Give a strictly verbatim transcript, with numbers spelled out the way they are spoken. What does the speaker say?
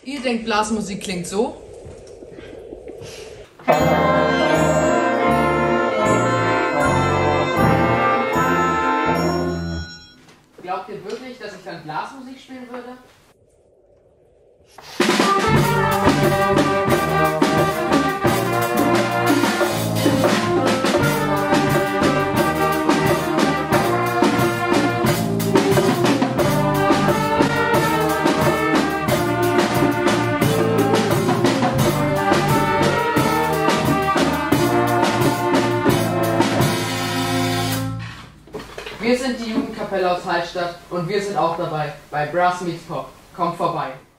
Ihr denkt, Blasmusik klingt so? Glaubt ihr wirklich, dass ich dann Blasmusik spielen würde? Wir sind die Jugendkapelle aus Hallstatt und wir sind auch dabei bei Brass Meets Pop. Kommt vorbei!